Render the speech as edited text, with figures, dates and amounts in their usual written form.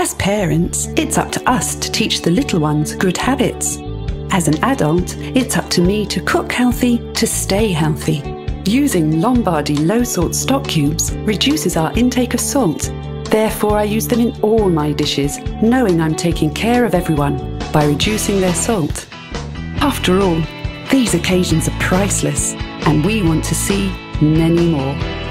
As parents, it's up to us to teach the little ones good habits. As an adult, it's up to me to cook healthy to stay healthy. Using Lombardi low-salt stock cubes reduces our intake of salt. Therefore, I use them in all my dishes, knowing I'm taking care of everyone by reducing their salt. After all, these occasions are priceless, and we want to see many more.